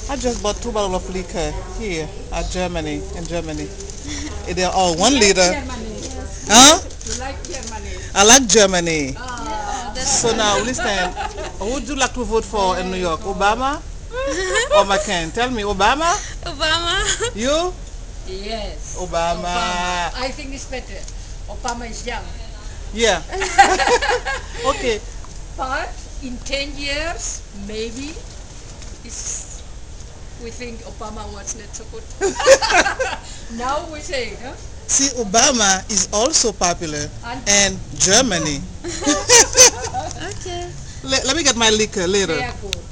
I just bought 2 bottles of liquor here at Germany, in Germany. They're all You 1 liter. Germany. Yes. Huh? You like Germany. I like Germany. Yeah, that's So now, listen, who would you like to vote for in New Very York? good. Obama or McCain? Tell me, Obama? Obama. You? Yes. Obama. Obama. I think it's better. Obama is young. Yeah. Okay. But in 10 years, maybe it's, we think Obama was not so good. Now we say, huh? See, Obama is also popular And in Germany. Okay. Let me get my liquor later. they are good.